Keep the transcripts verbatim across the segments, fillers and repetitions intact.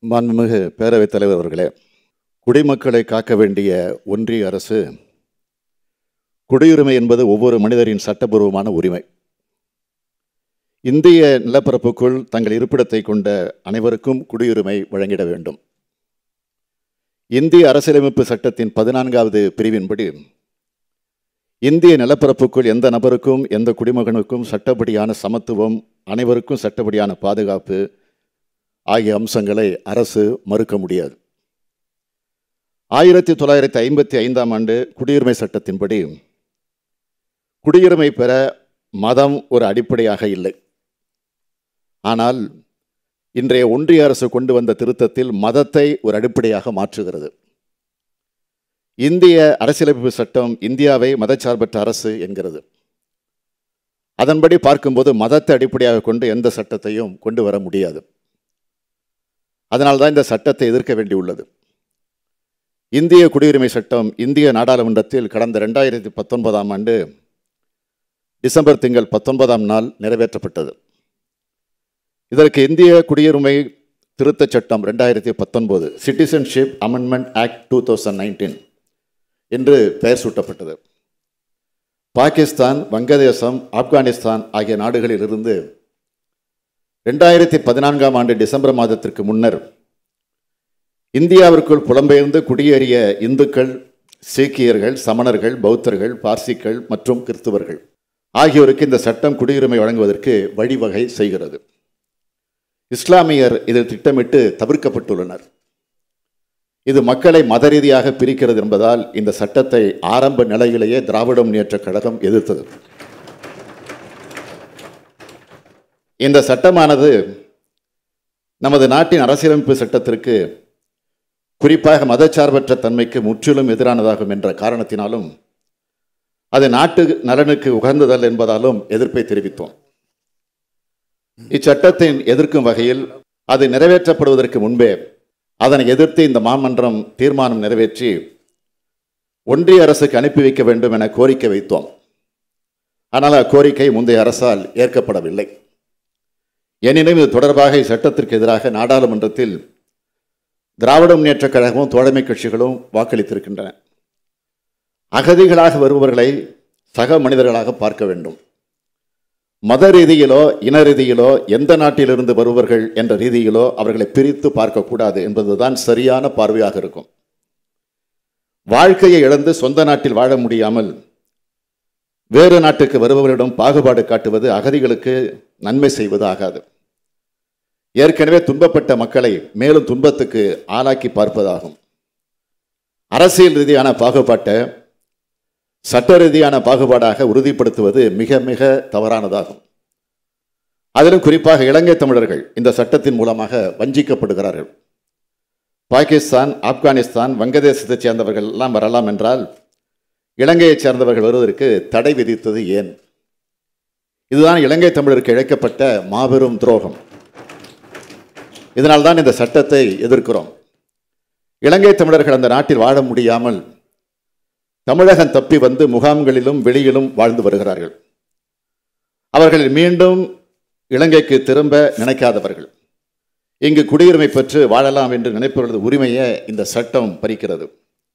மாண்புமிகு பேரவைத் தலைவர் அவர்களே, குடிமக்களை காக்க வேண்டிய ஒன்றிய அரசு குடியுரிமை என்பது ஒவ்வொரு மனிதரின் சட்டபூர்வமான உரிமை. இந்திய நிலப்பரப்புக்குள் தங்கள் இருப்பிடத்தை கொண்ட அனைவருக்கும் குடியுரிமை வழங்கிட வேண்டும். இந்திய அரசியலமைப்பு சட்டத்தின் பதினான்காவது பிரிவின்படி இந்திய நிலப்பரப்புக்குள் எந்த நபருக்கும் எந்த குடிமகனுக்கும் சட்டப்படியான சமத்துவம், அனைவருக்கும் சட்டப்படியான பாதுகாப்பு ஆகிய அம்சங்களை அரசு மறுக்க முடியாது. ஆயிரத்தி தொள்ளாயிரத்தி ஐம்பத்தி ஐந்தாம் ஆண்டு குடியுரிமை சட்டத்தின்படி குடியுரிமை பெற மதம் ஒரு அடிப்படையாக இல்லை. ஆனால் இன்றைய ஒன்றிய அரசு கொண்டு வந்த திருத்தத்தில் மதத்தை ஒரு அடிப்படையாக மாற்றுகிறது. இந்திய அரசியலமைப்பு சட்டம் இந்தியாவை மதச்சார்பற்ற அரசு என்கிறது. அதன்படி பார்க்கும்போது மதத்தை அடிப்படையாக கொண்டு எந்த சட்டத்தையும் கொண்டு வர முடியாது. அதனால்தான் இந்த சட்டத்தை எதிர்க்க வேண்டியுள்ளது. இந்திய குடியுரிமை சட்டம் இந்திய நாடாளுமன்றத்தில் கடந்த ரெண்டாயிரத்தி பத்தொன்பதாம் ஆண்டு டிசம்பர் திங்கள் பத்தொன்பதாம் நாள் நிறைவேற்றப்பட்டது. இதற்கு இந்திய குடியுரிமை திருத்தச் சட்டம் ரெண்டாயிரத்தி பத்தொன்பது citizenship amendment act two thousand nineteen என்று பெயர் சூட்டப்பட்டது. பாகிஸ்தான், வங்கதேசம், ஆப்கானிஸ்தான் ஆகிய நாடுகளில் இருந்து ரெண்டாயிரத்தி பதினான்காம் ஆண்டு டிசம்பர் மாதத்திற்கு முன்னர் இந்தியாவிற்குள் புலம்பெயர்ந்து குடியேறிய இந்துக்கள், சீக்கியர்கள், சமணர்கள், பௌத்தர்கள், பார்சிகள் மற்றும் கிறிஸ்துவர்கள் ஆகியோருக்கு இந்த சட்டம் குடியுரிமை வழங்குவதற்கு வழிவகை செய்கிறது. இஸ்லாமியர் இதில் திட்டமிட்டு தவிர்க்கப்பட்டுள்ளனர். இது மக்களை மத ரீதியாக பிரிக்கிறது என்பதால் இந்த சட்டத்தை ஆரம்ப நிலையிலேயே திராவிட முன்னேற்றக் கழகம் எதிர்த்தது. இந்த சட்டமானது நமது நாட்டின் அரசியலமைப்பு சட்டத்திற்கு, குறிப்பாக மதச்சார்பற்ற தன்மைக்கு முற்றிலும் எதிரானதாகும் என்ற காரணத்தினாலும் அது நாட்டு நலனுக்கு உகந்ததல்ல என்பதாலும் எதிர்ப்பை தெரிவித்தோம். இச்சட்டத்தின் எதிர்க்கும் வகையில் அது நிறைவேற்றப்படுவதற்கு முன்பே அதனை எதிர்த்து இந்த மாமன்றம் தீர்மானம் நிறைவேற்றி ஒன்றிய அரசுக்கு அனுப்பி வைக்க வேண்டும் என கோரிக்கை வைத்தோம். ஆனால் அக்கோரிக்கை முந்தைய அரசால் ஏற்கப்படவில்லை. எனினும் இது தொடர்பாக இச்சட்டத்திற்கு எதிராக நாடாளுமன்றத்தில் திராவிட முன்னேற்றக் கழகமும் தோழமை கட்சிகளும் வாக்களித்திருக்கின்றன. அகதிகளாக வருபவர்களை சக மனிதர்களாக பார்க்க வேண்டும். மத ரீதியிலோ இன ரீதியிலோ எந்த நாட்டிலிருந்து வருபவர்கள் என்ற ரீதியிலோ அவர்களை பிரித்து பார்க்கக்கூடாது என்பதுதான் சரியான பார்வையாக இருக்கும். வாழ்க்கையை இழந்து சொந்த நாட்டில் வாழ முடியாமல் வேறு நாட்டுக்கு வருபவர்களிடம் பாகுபாடு காட்டுவது அகதிகளுக்கு நன்மை செய்வது ஆகாது. ஏற்கனவே துன்பப்பட்ட மக்களை மேலும் துன்பத்துக்கு ஆளாக்கி பார்ப்பதாகும். அரசியல் ரீதியான பாகுபாட்டை சட்ட ரீதியான பாகுபாடாக உறுதிப்படுத்துவது மிக மிக தவறானதாகும். அதிலும் குறிப்பாக இலங்கை தமிழர்கள் இந்த சட்டத்தின் மூலமாக வஞ்சிக்கப்படுகிறார்கள். பாகிஸ்தான், ஆப்கானிஸ்தான், வங்கதேசத்தைச் சேர்ந்தவர்கள் எல்லாம் வரலாம் என்றால் இலங்கையைச் சேர்ந்தவர்கள் வருவதற்கு தடை விதித்தது ஏன்? இதுதான் இலங்கை தமிழருக்கு இழைக்கப்பட்ட மாபெரும் துரோகம். இதனால்தான் இந்த சட்டத்தை எதிர்க்கிறோம். இலங்கை தமிழர்கள் அந்த நாட்டில் வாழ முடியாமல் தமிழகம் தப்பி வந்து முகாம்களிலும் வெளியிலும் வாழ்ந்து வருகிறார்கள். அவர்கள் மீண்டும் இலங்கைக்கு திரும்ப நினைக்காதவர்கள். இங்கு குடியுரிமை பெற்று வாழலாம் என்று நினைப்பவர்களது உரிமையை இந்த சட்டம் பறிக்கிறது.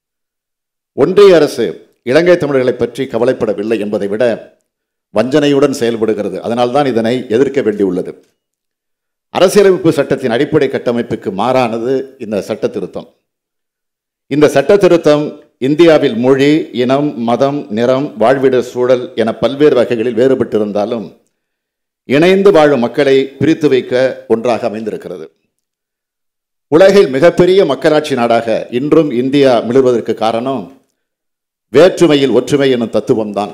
ஒன்றிய அரசு இலங்கை தமிழர்களை பற்றி கவலைப்படவில்லை என்பதை விட வஞ்சனையுடன் செயல்படுகிறது. அதனால்தான் இதனை எதிர்க்க வேண்டியுள்ளது. அரசியலமைப்பு சட்டத்தின் அடிப்படை கட்டமைப்புக்கு மாறானது இந்த சட்ட திருத்தம். இந்த சட்ட திருத்தம் இந்தியாவில் மொழி, இனம், மதம், நிறம், வாழ்விட சூழல் என பல்வேறு வகைகளில் வேறுபட்டிருந்தாலும் இணைந்து வாழும் மக்களை பிரித்து வைக்க ஒன்றாக அமைந்திருக்கிறது. உலகில் மிகப்பெரிய மக்களாட்சி நாடாக இன்றும் இந்தியா மிளர்வதற்கு காரணம் வேற்றுமையில் ஒற்றுமை எனும் தத்துவம்தான்.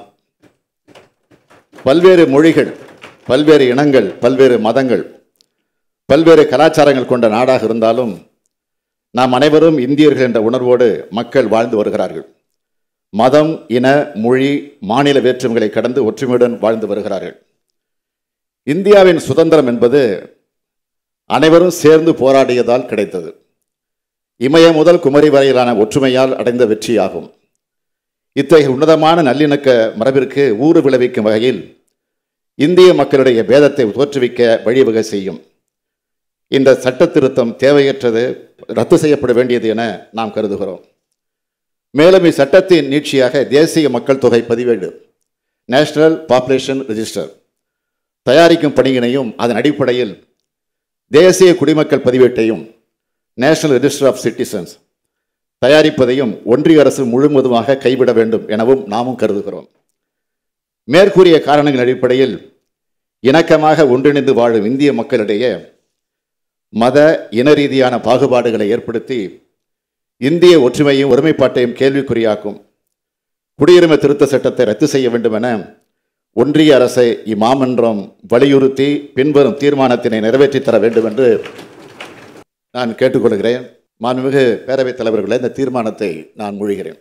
பல்வேறு மொழிகள், பல்வேறு இனங்கள், பல்வேறு மதங்கள், பல்வேறு கலாச்சாரங்கள் கொண்ட நாடாக இருந்தாலும் நாம் அனைவரும் இந்தியர்கள் என்ற உணர்வோடு மக்கள் வாழ்ந்து வருகிறார்கள். மதம், இன, மொழி, மாநில வேற்றுமைகளை கடந்து ஒற்றுமையுடன் வாழ்ந்து வருகிறார்கள். இந்தியாவின் சுதந்திரம் என்பது அனைவரும் சேர்ந்து போராடியதால் கிடைத்தது. இமய முதல் குமரி வரையிலான ஒற்றுமையால் அடைந்த வெற்றியாகும். இத்தகைய உன்னதமான நல்லிணக்க மரபிற்கு ஊறு விளைவிக்கும் வகையில் இந்திய மக்களுடைய பேதத்தை தோற்றுவிக்க வழிவகை செய்யும். இந்த சட்ட திருத்தம் தேவையற்றது, ரத்து செய்யப்பட வேண்டியது என நாம் கருதுகிறோம். மேலும் இச்சட்டத்தின் நீட்சியாக தேசிய மக்கள் தொகை பதிவேடு நேஷனல் பாப்புலேஷன் ரெஜிஸ்டர் தயாரிக்கும் பணியினையும் அதன் அடிப்படையில் தேசிய குடிமக்கள் பதிவேட்டையும் நேஷனல் ரெஜிஸ்டர் ஆஃப் சிட்டிசன்ஸ் தயாரிப்பதையும் ஒன்றிய அரசு முழுவதுமாக கைவிட வேண்டும் எனவும் நாமும் கருதுகிறோம். மேற்கூறிய காரணங்களின் அடிப்படையில் இணக்கமாக ஒன்றிணைந்து வாழும் இந்திய மக்களிடையே மத இன ரீதியான பாகுபாடுகளை ஏற்படுத்தி இந்திய ஒற்றுமையும் ஒருமைப்பாட்டையும் கேள்விக்குறியாக்கும் குடியுரிமை திருத்த சட்டத்தை ரத்து செய்ய வேண்டும் என ஒன்றிய அரசை இம்மாமன்றம் வலியுறுத்தி பின்வரும் தீர்மானத்தினை நிறைவேற்றித் தர வேண்டும் என்று நான் கேட்டுக்கொள்கிறேன். மாண்புமிகு பேரவைத் தலைவர்களே, இந்த தீர்மானத்தை நான் மொழிகிறேன்.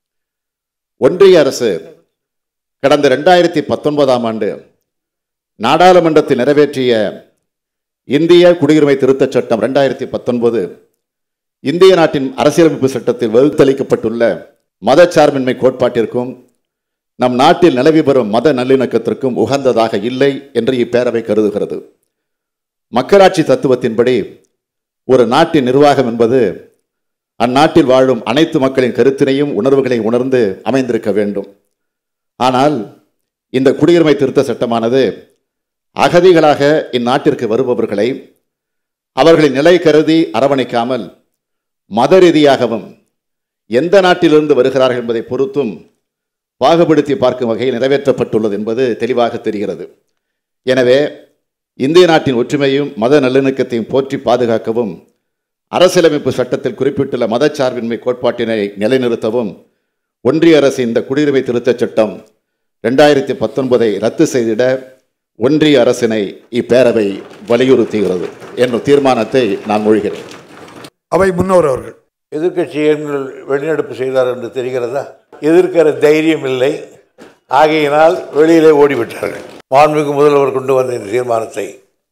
ஒன்றிய அரசு கடந்த ரெண்டாயிரத்தி பத்தொன்பதாம் ஆண்டு நாடாளுமன்றத்தில் நிறைவேற்றிய இந்திய குடியுரிமை திருத்தச் சட்டம் ரெண்டாயிரத்தி பத்தொன்பது இந்திய நாட்டின் அரசியலமைப்பு சட்டத்தில் வகுத்தளிக்கப்பட்டுள்ள மதச்சார்பின்மை கோட்பாட்டிற்கும் நம் நாட்டில் நிலவி வரும் மத நல்லிணக்கத்திற்கும் உகந்ததாக இல்லை என்று இப்பேரவை கருதுகிறது. மக்களாட்சி தத்துவத்தின்படி ஒரு நாட்டின் நிர்வாகம் என்பது அந்நாட்டில் வாழும் அனைத்து மக்களின் கருத்தினையும் உணர்வுகளையும் உணர்ந்து அமைந்திருக்க வேண்டும். ஆனால் இந்த குடியுரிமை திருத்த சட்டமானது அகதிகளாக இந்நாட்டிற்கு வருபவர்களை அவர்களின் நிலை கருதி அரவணைக்காமல் மத ரீதியாகவும் எந்த நாட்டிலிருந்து வருகிறார்கள் என்பதை பொறுத்தும் பாகுபடுத்தி பார்க்கும் வகையில் நிறைவேற்றப்பட்டுள்ளது என்பது தெளிவாக தெரிகிறது. எனவே இந்திய நாட்டின் ஒற்றுமையும் மத நல்லிணக்கத்தையும் போற்றி பாதுகாக்கவும் அரசியலமைப்பு சட்டத்தில் குறிப்பிட்டுள்ள மதச்சார்பின்மை கோட்பாட்டினை நிலைநிறுத்தவும் ஒன்றிய அரசு இந்த குடியுரிமை திருத்தச் சட்டம் ரெண்டாயிரத்தி பத்தொன்பதை ரத்து செய்திட ஒன்றிய அரசினை இப்பேரவை வலியுறுத்துகிறது என்ற தீர்மானத்தை நான் மொழிகிறேன். அவை முன்னோர் அவர்கள் எதிர்க்கட்சிகள் வெளிநடப்பு செய்தார் என்று தெரிகிறதா? எதிர்க்கிற தைரியம் இல்லை, ஆகையினால் வெளியிலே ஓடிவிட்டார்கள். மாண்புமிகு முதல்வர் கொண்டு வந்த இந்த தீர்மானத்தை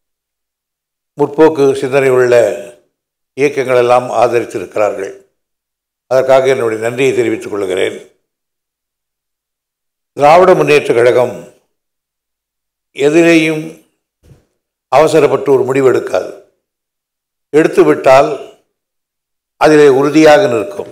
முற்போக்கு சிந்தனை உள்ள இயக்கங்கள் எல்லாம் ஆதரித்திருக்கிறார்கள். அதற்காக என்னுடைய நன்றியை தெரிவித்துக் கொள்கிறேன். திராவிட முன்னேற்ற கழகம் எதிலேயும் அவசரப்பட்டு ஒரு முடிவு எடுக்காது. எடுத்துவிட்டால் அதிலே உறுதியாக நிற்கும்.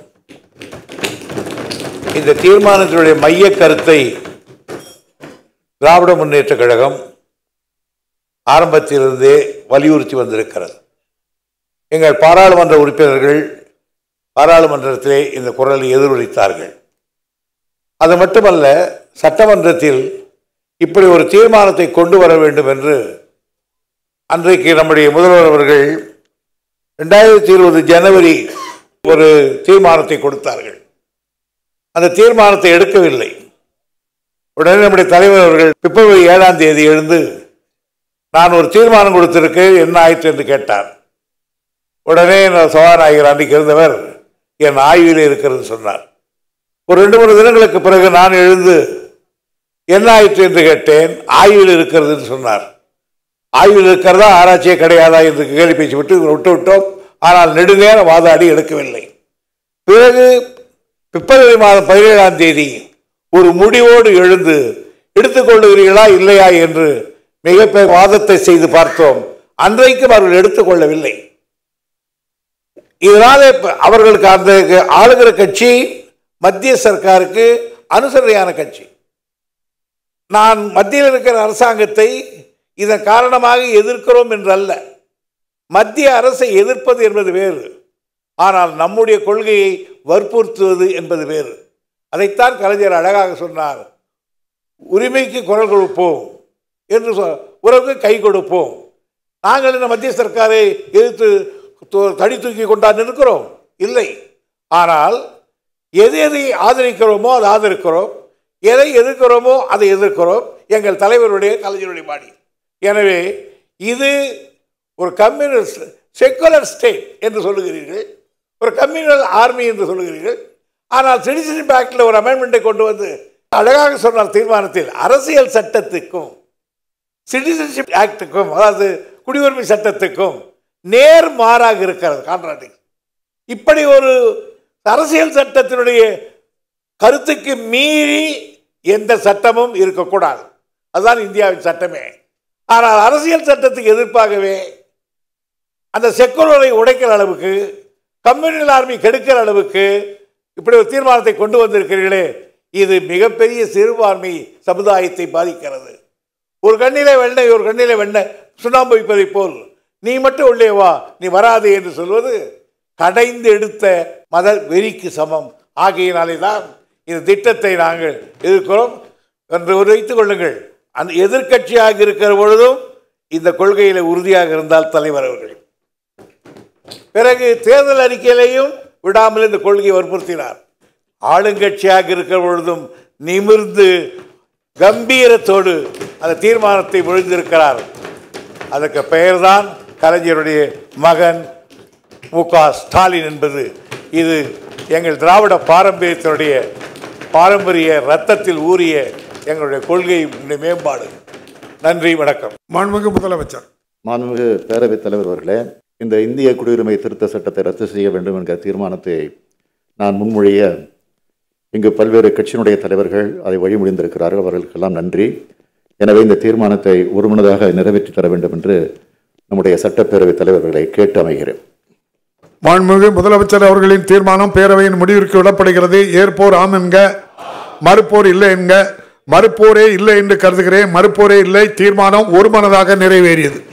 இந்த தீர்மானத்தினுடைய மைய கருத்தை திராவிட முன்னேற்ற கழகம் ஆரம்பத்திலிருந்தே வலியுறுத்தி வந்திருக்கிறது. எங்கள் பாராளுமன்ற உறுப்பினர்கள் பாராளுமன்றத்திலே இந்த குரலை எதிரொலித்தார்கள். அது மட்டுமல்ல, சட்டமன்றத்தில் இப்படி ஒரு தீர்மானத்தை கொண்டு வர வேண்டும் என்று அன்றைக்கு நம்முடைய முதல்வர் அவர்கள் ரெண்டாயிரத்தி இருபது ஜனவரி ஒரு தீர்மானத்தை கொடுத்தார்கள். அந்த தீர்மானத்தை எடுக்கவில்லை. உடனே நம்முடைய தலைவர் அவர்கள் பிப்ரவரி ஏழாம் தேதி எழுந்து நான் ஒரு தீர்மானம் கொடுத்திருக்கேன், என்ன ஆயிற்று என்று கேட்டார். உடனே சபாநாயகர் அன்றைக்கு இருந்தவர் என் ஆய்வில் இருக்கிறது சொன்னார். ஒரு ரெண்டு மூணு தினங்களுக்கு பிறகு நான் எழுந்து என்ன ஆயிற்று என்று கேட்டேன். ஆய்வில் இருக்கிறது என்று சொன்னார். ஆய்வில் இருக்கிறதா ஆராய்ச்சியே கிடையாதா என்று கேள்வி பேசி விட்டு விட்டு விட்டோம். ஆனால் நெடுநேரம் வாதாடி எடுக்கவில்லை. பிறகு பிப்ரவரி மாதம் பதினேழாம் தேதி ஒரு முடிவோடு எழுந்து எடுத்துக்கொள்ளுகிறீர்களா இல்லையா என்று மிகப்பெரிய வாதத்தை செய்து பார்த்தோம். அன்றைக்கும் அவர்கள் எடுத்துக்கொள்ளவில்லை. இதனால அவர்களுக்கு அந்த ஆளுகிற கட்சி மத்திய சர்க்காருக்கு அனுசரணையான கட்சி. நான் மத்தியில் இருக்கிற அரசாங்கத்தை இதன் காரணமாக எதிர்க்கிறோம் என்றல்ல. மத்திய அரசை எதிர்ப்பது என்பது வேறு, ஆனால் நம்முடைய கொள்கையை வற்புறுத்துவது என்பது வேறு. அதைத்தான் கலைஞர் அழகாக சொன்னார். உரிமைக்கு குரல் கொடுப்போம் என்று உறவுக்கு கை கொடுப்போம். நாங்கள் இந்த மத்திய சர்க்காரை எதிர்த்து தடி தூக்கி கொண்டாந்து இருக்கிறோம் இல்லை. ஆனால் எது எதை ஆதரிக்கிறோமோ அதை ஆதரிக்கிறோம், எதை எதிர்க்கிறோமோ அதை எதிர்க்கிறோம். எங்கள் தலைவருடைய கலைஞருடைய பாணி. எனவே இது ஒரு கம்யூனிஸ்ட் செக்குலர் ஸ்டேட் என்று சொல்லுகிறீர்கள், ஒரு கம்யூனல் ஆர்மி என்று சொல்லுகிறீர்கள். ஆனால் சிட்டிசன்ஷிப் ஆக்டில் ஒரு அமெண்ட்மெண்ட்டை கொண்டு வந்து அழகாக சொன்னார் தீர்மானத்தில், அரசியல் சட்டத்துக்கும் சிட்டிசன்ஷிப் ஆக்டுக்கும் அதாவது குடியுரிமை சட்டத்துக்கும் நேர் மாறாக இருக்கிறது, கான்ட்ராடிக்ட். இப்படி ஒரு அரசியல் சட்டத்தினுடைய கருத்துக்கு மீறி எந்த சட்டமும் இருக்கக்கூடாது. அதுதான் இந்தியாவின் சட்டமே. ஆனால் அரசியல் சட்டத்துக்கு எதிர்ப்பாகவே அந்த செக்குலரை உடைக்கிற அளவுக்கு, கம்யூனல் ஆர்மி கெடுக்கிற அளவுக்கு இப்படி ஒரு தீர்மானத்தை கொண்டு வந்திருக்கிறீர்களே, இது மிகப்பெரிய சிறுபான்மை சமுதாயத்தை பாதிக்கிறது. ஒரு கண்ணிலே வெண்ணெய் ஒரு கண்ணிலே வெண்ணெய் சுண்ணாம்பு வைப்பதை போல் நீ மட்டும் உள்ளே வா, நீ வராது என்று சொல்வது கடைந்து எடுத்த மத வெறிக்கு சமம். ஆகையினாலே தான் இந்த திட்டத்தை நாங்கள் எதிர்க்கிறோம் என்று வைத்துக் கொள்ளுங்கள். அந்த எதிர்கட்சியாக இருக்கிற பொழுதும் இந்த கொள்கையில உறுதியாக இருந்தால் தலைவர் அவர்கள், பிறகு தேர்தல் அறிக்கையிலையும் விடாமல் இந்த கொள்கையை வற்புறுத்தினார். ஆளுங்கட்சியாக இருக்கிற பொழுதும் நிமிர்ந்து கம்பீரத்தோடு அந்த தீர்மானத்தை மொழிந்திருக்கிறார். அதற்கு பெயர்தான் கலைஞருடைய மகன் மு க ஸ்டாலின் என்பது. இது எங்கள் திராவிட பாரம்பரியத்தினுடைய பாரம்பரிய ரத்தத்தில் ஊறிய எங்களுடைய கொள்கை மேம்பாடு. நன்றி, வணக்கம். மாண்புமிகு முதலமைச்சர். மாண்புமிகு பேரவைத் தலைவர் அவர்களே, இந்த இந்திய குடியுரிமை திருத்த சட்டத்தை ரத்து செய்ய வேண்டும் என்கிற தீர்மானத்தை நான் முன்மொழிய இங்கு பல்வேறு கட்சியினுடைய தலைவர்கள் அதை வழிமொழிந்திருக்கிறார்கள். அவர்களுக்கெல்லாம் நன்றி. எனவே இந்த தீர்மானத்தை ஒருமனதாக நிறைவேற்றி தர வேண்டும் என்று நம்முடைய சட்டப்பேரவைத் தலைவர்களை கேட்டு அமைகிறேன். மாண்புமிகு முதலமைச்சர் அவர்களின் தீர்மானம் பேரவையின் முடிவிற்கு விடப்படுகிறது. ஏற்போர் ஆம் என்க, மறுப்போர் இல்லை என்க. மறுப்போரே இல்லை என்று கருதுகிறேன். மறுப்போரே இல்லை. தீர்மானம் ஒருமனதாக நிறைவேறியது.